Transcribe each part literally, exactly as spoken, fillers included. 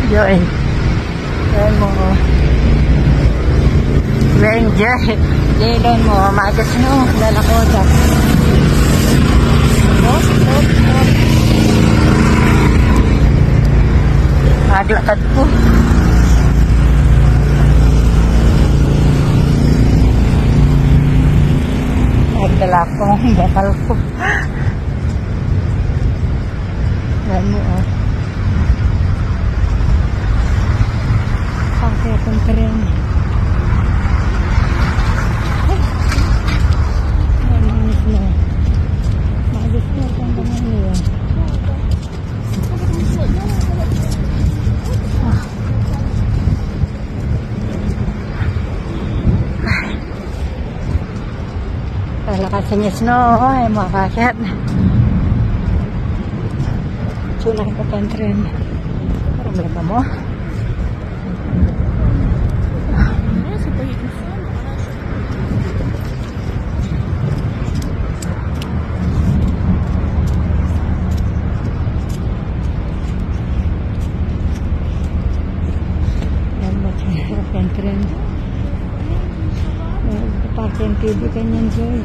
Joy. Yan mo. Yan, Joy. Yan mo. Magas no. Lalakoda. Oh, oh, oh. Maglakad po. Nagdala ko ang bakal ko. Yan mo ah. Okay, punta rin. Manis na. Manis na ang ganyan niya. Lakasan niya snow. Ay, makakit. So, nakikapang tren. Problema mo? Yan, makikapang tren. Pakai T V kanyan, Joy.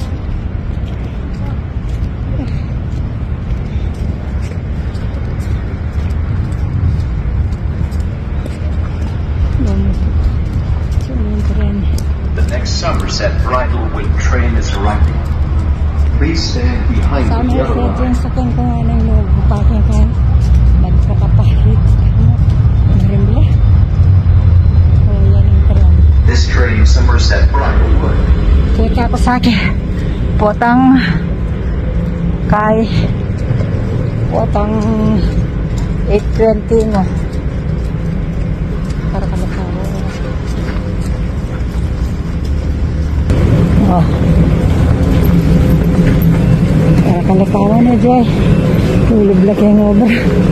The next Somerset Bridlewood train is arriving. Please stand behind the yellow line. Sa kung kung anong nagpapakin ka, nagpakapahit. Marimla. O, yan ang tren. This train, Somerset Bridlewood. Kaya ko sa akin, potang kay potang eight twenty na. Para ka magkawa. Oh. Para ka nagkawa na, Joy. Tulog lang yung over.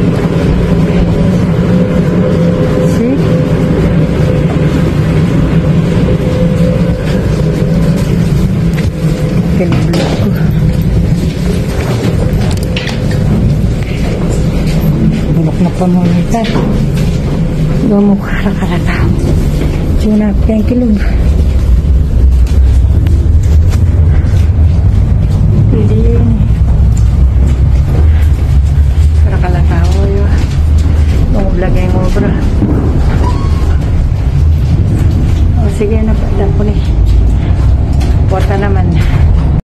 See? Pinablock ko. Bulok na pa mo nita. Lumukara-kara tao. Tuna, thank you, love.